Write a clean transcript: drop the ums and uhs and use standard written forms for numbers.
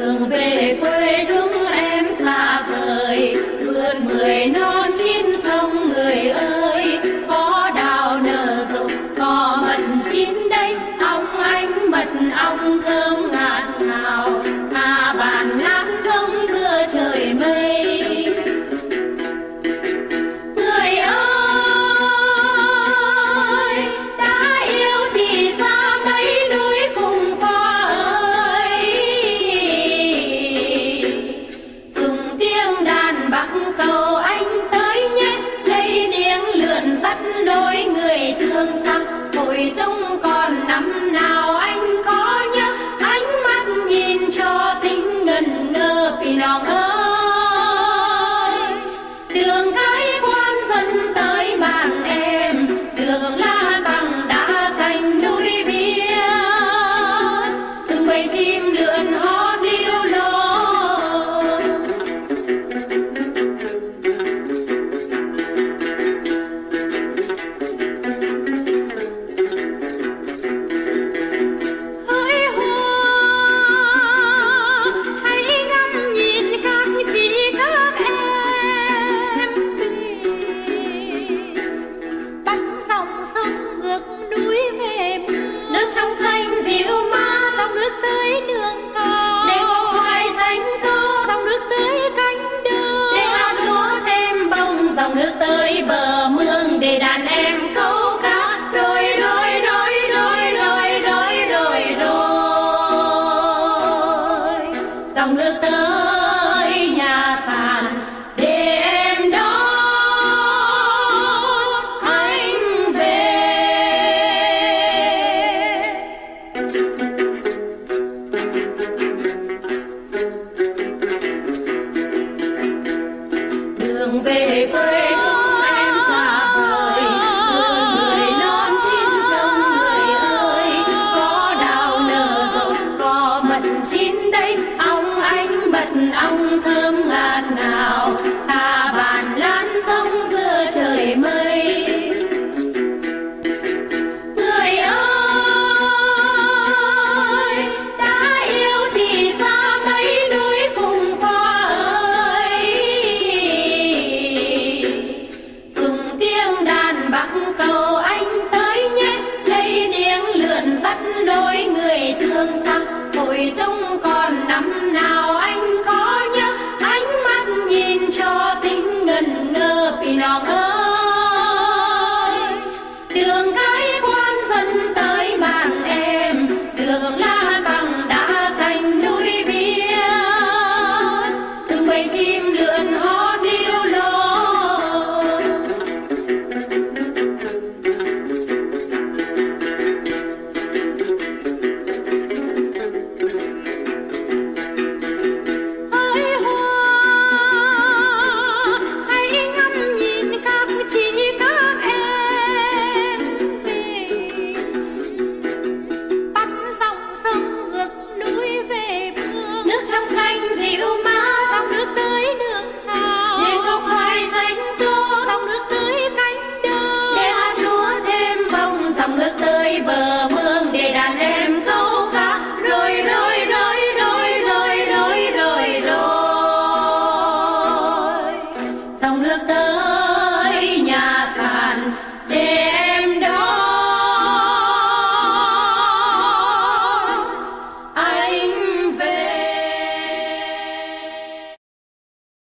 đường về quê chúng em xa vời, vượt 10 non chín sông người ơi. Có đào nở rộ, có mận chín đây, ong ánh mật ong thơm ngạt ngào. Hà bản lan sông giữa trời mây. Người ơi, đã yêu thì xa mấy núi cùng qua ơi. Dùng tiếng đàn bắc cầu anh tới nhé, lấy tiếng lượn dắt đôi người thương xa. Hồi tung còn năm nào anh có nhớ, ánh mắt nhìn cho tính ngần ngơ Pinong ơi. Đường cái quan dân tới bàn em, đường la bằng đã xanh núi biếc. Từng bầy chim lượn hót liêu lo. Hỡi hoa, hãy ngắm nhìn các chị các em. Bắt dòng sông ngược núi về mưa, nước trong xanh dịu mát, dòng nước tưới đường cao. Để ngô khoai xanh to, dòng nước tưới cánh đồng. Để hạt lúa thêm bông, dòng nước tưới bờ mương. Để đàn em câu cá, đôi đôi đôi đôi đôi đôi đôi đôi. Dòng nước tới nhà sàn để em đón anh về. Đường về quê chúng em xa vời, vườn 10 non chín sông người ơi. Có đào nở rộ, có mận chín đây, ong ánh bật ong thơm ngạt ngào. Hà bản lan sông giữa trời mây. Người ơi, đã yêu thì xa mấy núi cùng qua ơi. Dùng tiếng đàn bắc cầu anh tới nhé, lấy tiếng lượn dắt đôi người thương xa. Hồi tung còn năm nào anh có nhớ, ánh mắt nhìn cho tính ngần ngơ Pinong ơi.